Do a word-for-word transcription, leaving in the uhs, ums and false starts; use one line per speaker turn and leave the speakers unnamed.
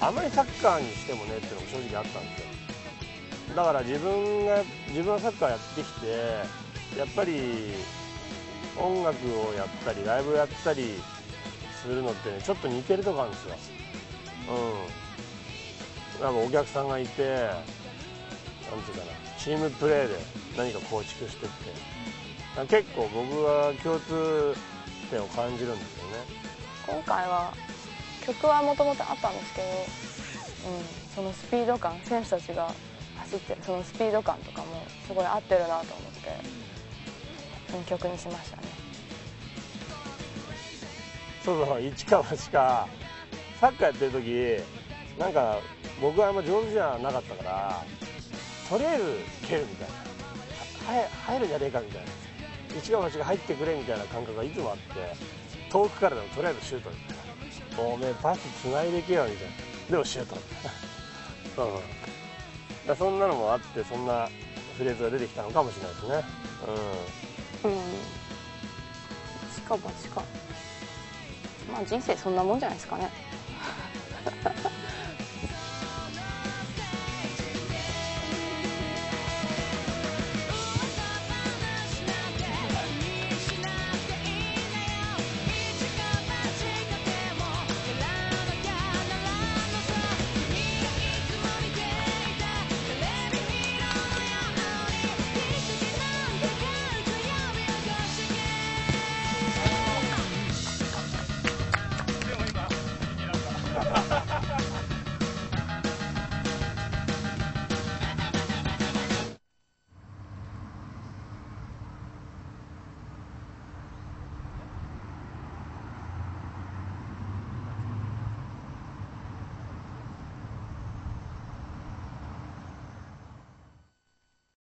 あんまりサッカーにしてもねっていうのも正直あったんですよ。だから自分が自分はサッカーやってきて、やっぱり音楽をやったりライブをやったりするのってね、ちょっと似てるとこあるんですよ。うん、なんかお客さんがいて、なんていうかな、チームプレーで何か構築してって、結構僕は共通点を感じるんですよね。
今回は曲はもともとあったんですけど、うん、そのスピード感、選手たちが走ってるそのスピード感とかもすごい合ってるなと思ってその曲にしましたね。
そうそう、一か八かサッカーやってる時なんか僕はあんま上手じゃなかったから、とりあえず蹴るみたいな、は入るんじゃねえかみたいな、一か八が入ってくれみたいな感覚がいつもあって、遠くからでもとりあえずシュートみたいな、おめえパスつないでいけよみたいな、でもシュートみたいなそうそう、だそんなのもあって、そんなフレーズが出てきたのかもしれないですね。
うん、うん、一か八か、まあ人生そんなもんじゃないですかね